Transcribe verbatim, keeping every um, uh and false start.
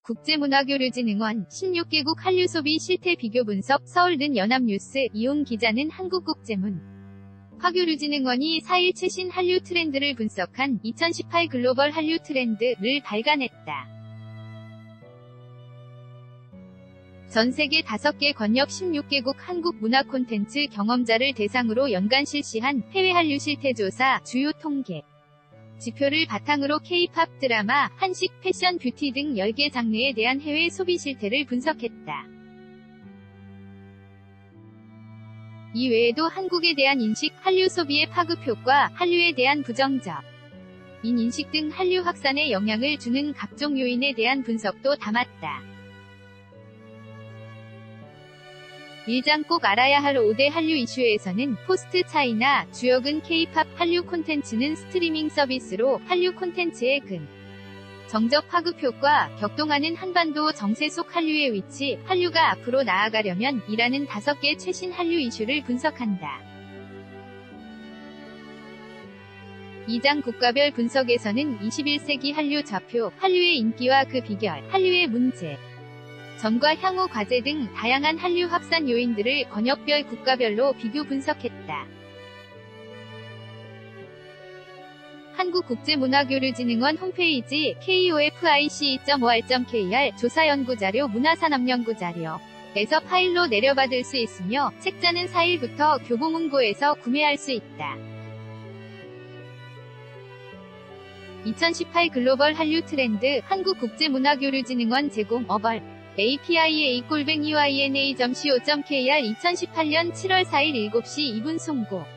한국국제문화교류진흥원 십육 개국 한류 소비 실태 비교 분석 서울든 연합뉴스 이용 기자는 한국국제문 화교류진흥원이 사 일 최신 한류 트렌드를 분석한 이천십팔 글로벌 한류 트렌드를 발간했다. 전 세계 다섯 개 권역 십육 개국 한국 문화 콘텐츠 경험자를 대상으로 연간 실시한 해외 한류 실태 조사 주요 통계 지표를 바탕으로 K-팝, 드라마, 한식, 패션, 뷰티 등 열 개 장르에 대한 해외 소비 실태를 분석했다. 이 외에도 한국에 대한 인식, 한류 소비의 파급 효과, 한류에 대한 부정적 인 인식 등 한류 확산에 영향을 주는 각종 요인에 대한 분석도 담았다. 일 장 꼭 알아야 할 오 대 한류 이슈에서는 포스트 차이나, 주역은 K-팝, 한류 콘텐츠는 스트리밍 서비스로 한류 콘텐츠의 근 정적 파급 효과, 격동하는 한반도 정세 속 한류의 위치, 한류가 앞으로 나아가려면 이라는 다섯 개 최신 한류 이슈를 분석한다. 이 장 국가별 분석에서는 이십일 세기 한류 좌표, 한류의 인기와 그 비결, 한류의 문제 전과 향후 과제 등 다양한 한류 확산 요인들을 권역별 국가별로 비교 분석했다. 한국국제문화교류진흥원 홈페이지 코피c 점 오알 점 케이알 조사연구자료 문화산업연구자료 에서 파일로 내려받을 수 있으며 책자는 사 일부터 교보문고에서 구매할 수 있다. 이천십팔 글로벌 한류 트렌드 한국국제문화교류진흥원 제공 어벌 에이피아이에이 골뱅이 와이엔에이 점 씨오 점 케이알 이천십팔 년 칠월 사일 일곱 시 이 분 송고